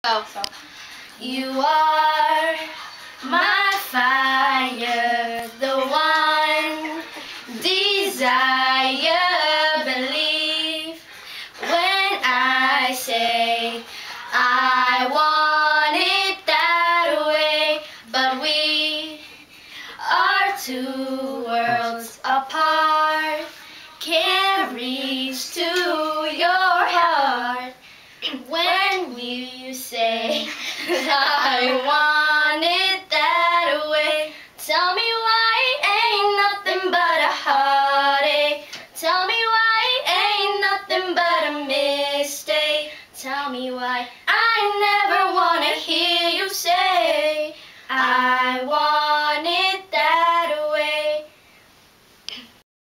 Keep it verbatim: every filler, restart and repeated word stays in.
Oh, so. You are my fire, the one desire. Believe when I say I want it that way, but we are two worlds apart. Can't reach to your heart when you say I want